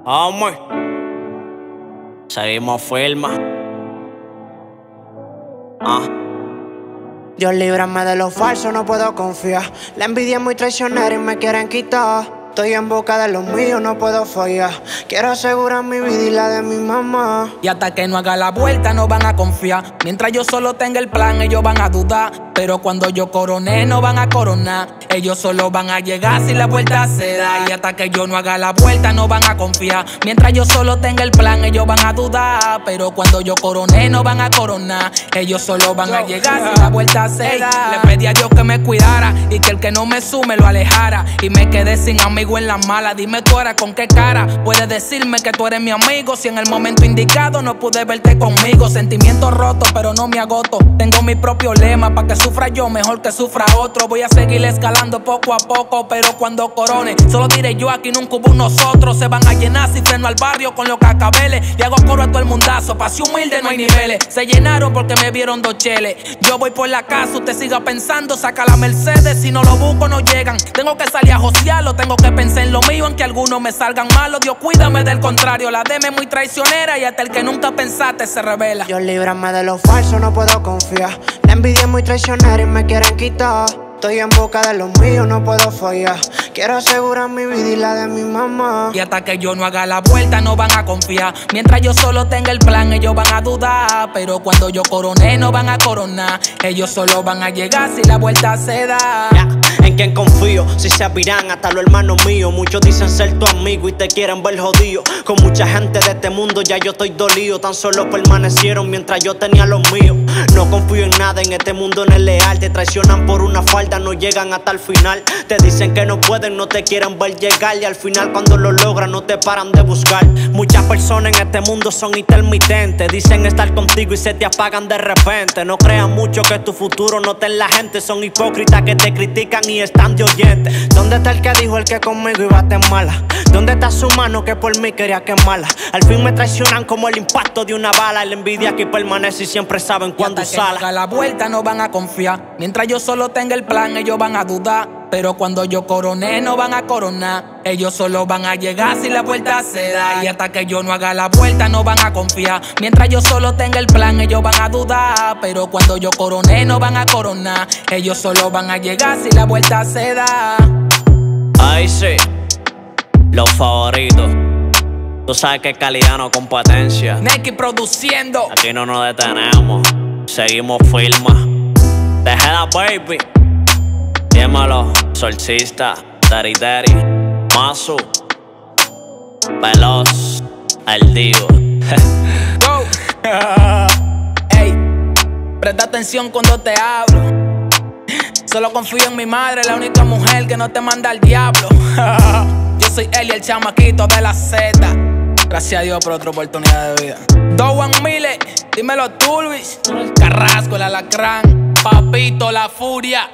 Vamos. Seguimos firmes. Dios líbrame de lo falso, no puedo confiar. La envidia es muy traicionera y me quieren quitar. Estoy en boca de los míos, no puedo fallar. Quiero asegurar mi vida y la de mi mamá. Y hasta que no haga la vuelta no van a confiar. Mientras yo solo tenga el plan, ellos van a dudar. Pero cuando yo coroné no van a coronar. Ellos solo van a llegar si la vuelta se da. Y hasta que yo no haga la vuelta no van a confiar. Mientras yo solo tenga el plan, ellos van a dudar. Pero cuando yo coroné no van a coronar. Ellos solo van a llegar si la vuelta se da. Le pedí a Dios que me cuidara y que el que no me sume lo alejara. Y me quedé sin amigo en la mala. Dime tú ahora con qué cara puedes decirme que tú eres mi amigo, si en el momento indicado no pude verte conmigo. Sentimientos rotos pero no me agoto. Tengo mi propio lema, pa' que sufra yo mejor que sufra otro. Voy a seguir escalando poco a poco, pero cuando corone solo diré yo, aquí nunca hubo un nosotros. Se van a llenar si freno al barrio con los cascabeles. Le hago coro a todo el mundazo, pa' si humilde no hay niveles. Se llenaron porque me vieron dos cheles. Yo voy por la casa, usted siga pensando, saca la Mercedes. Si no lo busco no llegan. Tengo que salir a josearlo, tengo que pensar en lo mío, aunque algunos me salgan malos. Dios cuídame del contrario, la DM es muy traicionera y hasta el que nunca pensaste se revela. Dios líbrame de lo falso, no puedo confiar. La envidia es muy traicionera y me quieren quitar. Estoy en boca de los míos, no puedo fallar. Quiero asegurar mi vida y la de mi mamá. Y hasta que yo no haga la vuelta no van a confiar. Mientras yo solo tenga el plan ellos van a dudar. Pero cuando yo coroné no van a coronar. Ellos solo van a llegar si la vuelta se da. ¿En quién confío? Si se apiran hasta los hermanos míos. Muchos dicen ser tu amigo y te quieren ver jodido. Con mucha gente de este mundo ya yo estoy dolido. Tan solo permanecieron mientras yo tenía los míos. No confío en nada, en este mundo no es leal. Te traicionan por una falta, no llegan hasta el final. Te dicen que no pueden, no te quieren ver llegar. Y al final cuando lo logran no te paran de buscar. Muchas personas en este mundo son intermitentes. Dicen estar contigo y se te apagan de repente. No crean mucho que tu futuro no esté en la gente. Son hipócritas que te critican y están de oyentes. ¿Dónde está el que dijo el que conmigo iba a estar mala? ¿Dónde está su mano que por mí quería quemarla? Al fin me traicionan como el impacto de una bala. La envidia aquí permanece y siempre saben cuándo sale. Hasta que no haga la vuelta no van a confiar. Mientras yo solo tenga el plan ellos van a dudar. Pero cuando yo coroné no van a coronar. Ellos solo van a llegar si la vuelta se da. Y hasta que yo no haga la vuelta no van a confiar. Mientras yo solo tenga el plan ellos van a dudar. Pero cuando yo coroné no van a coronar. Ellos solo van a llegar si la vuelta se da. Ahí sí, los favoritos. Tú sabes que calidad no competencia. Neki produciendo. Aquí no nos detenemos, seguimos firmes. Tejeda baby. Dímelo, Solcista, Dari Dari, Masu, Veloz, El Divo. Go. Ey, presta atención cuando te hablo. Solo confío en mi madre, la única mujer que no te manda al diablo. Yo soy Eli, el chamaquito de la Z. Gracias a Dios por otra oportunidad de vida. Dowan Mile, dímelo tú, Luis. Carrasco, el alacrán. Papito, la furia.